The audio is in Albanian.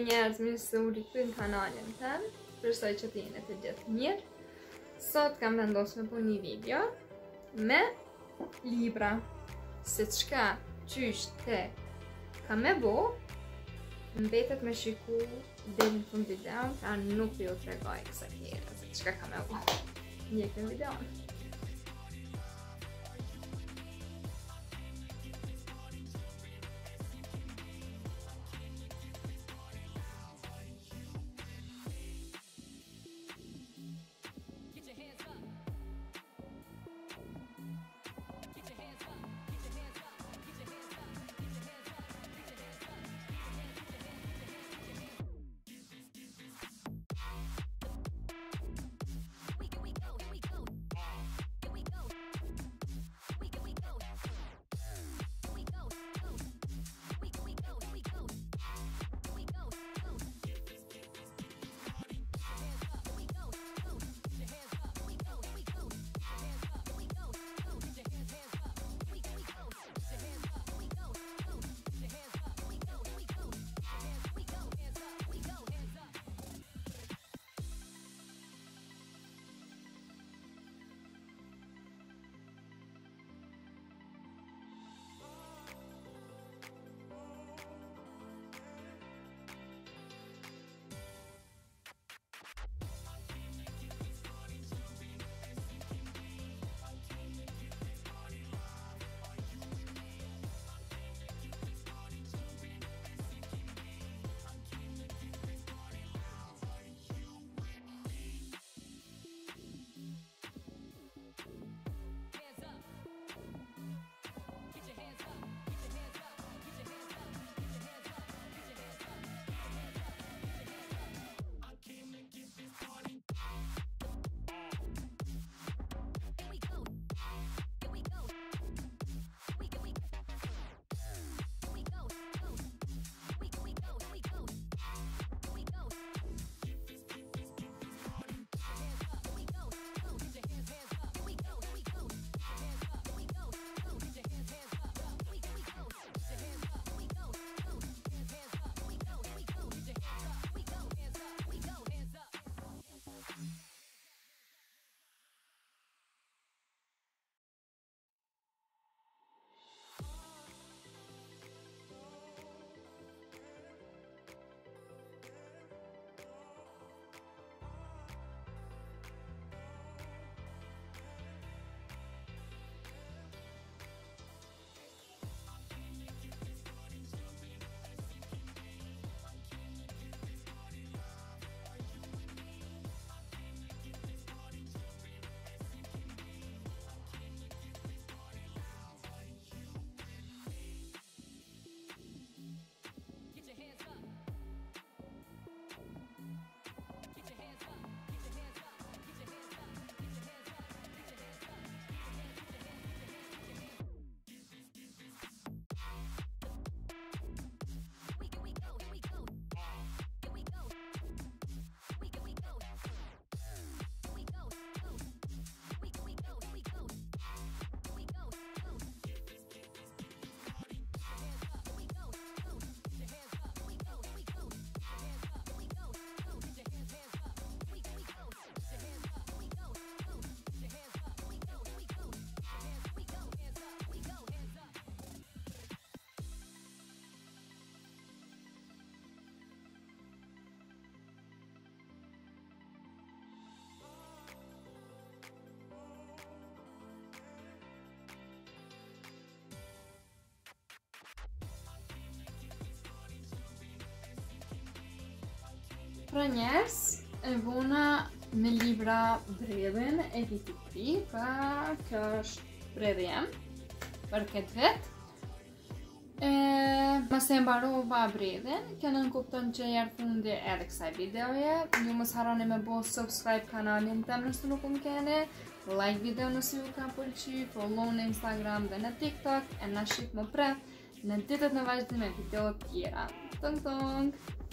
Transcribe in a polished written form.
njerëz më se u rikthyn kanalin tem, shpresoj që të jeni të gjithë mirë. Sot kam vendosur me punë një video me libra, se çka qysh te ka me bo, mbetet me shiku dhe në fund videon, pra nuk ju tregoj kësa kjera, se çka ka me bo. Ndjekim videon. Pra njerës, e vona me libra bredhin e vitit tri, pra kjo është bredhi jem për këtë vet. Mase mbarova bredhin, kjo nënkupton që jarë fundi edhe kësaj videoje. Ju mos harroni me bo subscribe kanalin tem nëse nuk më keni, like video nëse ju ka pëlqy, follow në Instagram dhe në TikTok, e na shqip më pret në ditët në vazhdim me video tjera. Tëng tëng!